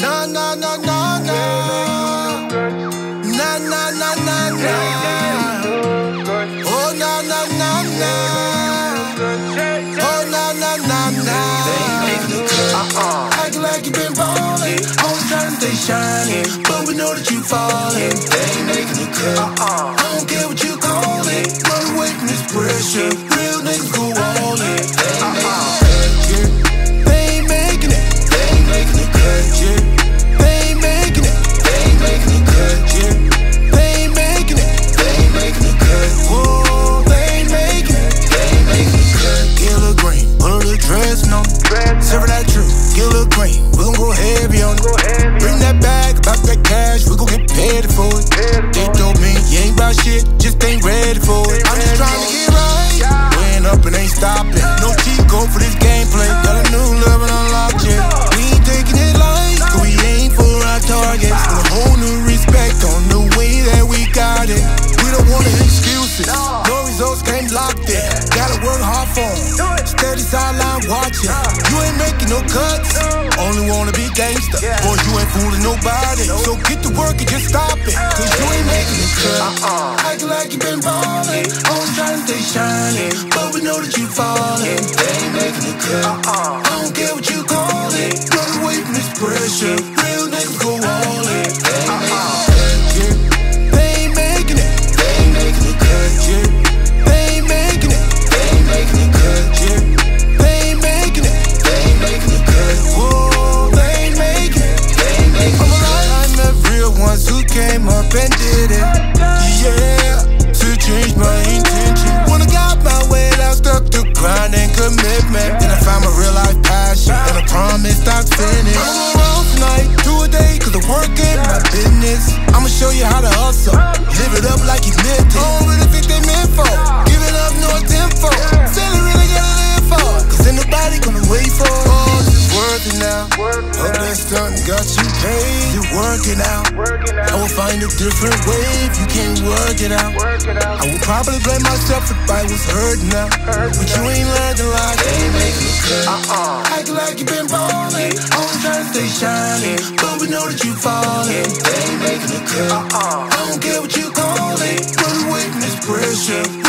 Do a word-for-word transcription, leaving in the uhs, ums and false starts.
Nah, nah, nah, nah, nah. Nah, nah, nah, nah, nah. Oh, nah, nah, nah, nah. Oh, nah, nah, nah, nah. Acting like you been ballin', always trying to stay shining, but we know that you fallin'. They ain't making it cut. I don't care what you call it. Run away from this pressure. Real niggas go all in. They ain't making it cut, yeah. They ain't making it. They ain't making it cut, yeah. They ain't making it. They ain't making it cut, yeah. They ain't making it. They ain't making it cut. Whoa, they ain't making it. They ain't making it cut. Get a little green, put a little dress on. Serve that truth, get a little green. We gon' go heavy on it. Bring that bag, about that cash, we gon' get paid for it. They told me you ain't about shit, just ain't ready for it. I'm just trying to get right. Weighing up and ain't stopping. No cheat code for this gameplay. Got a new love and unlocked, yeah. We ain't taking it light, cause we aim for our targets. With a whole new respect on the way that we got it. We don't want excuses, no results came locked in. Gotta work hard for them, steady sideline watching. You ain't making no cuts, only wanna be gangster. Boy, you ain't fooling nobody, so get to work and just stop it, cause you ain't making it cut. Acting like you been ballin', always trying to stay shining, but we know that you fallin'. They ain't making it cut. I don't care what you call it. Run away from this pressure. Real niggas go all in. They ain't making it cut, yeah. They ain't making it. They ain't making it cut, yeah. They ain't making it. They ain't making it cut, yeah. They ain't making it. They ain't making it cut. Whoa, they ain't making it. They ain't making it cut. I met real ones who came up and did it. Yeah, to change my intention. When I got my way, I stuck to grind and commitment. Then I found my real life passion, and I promised I'd finish. I'ma go around tonight, do a day, cause I work in my business. I'ma show you how to hustle, live it up like you meant it. I don't really think they meant for giving up no tempo. Still really gotta live for, cause ain't nobody gonna wait for. Oh, it's worth it now. Hope that stunt got you paid. You're working out. I will find a different way if you can't work it out. I would probably blame myself if I was hurting now, but you ain't learned a lot. They ain't making it cut. Acting like you been ballin', always trying to stay shining, but we know that you fallin'. They ain't making it cut. I don't care what you call it. Run away from this pressure.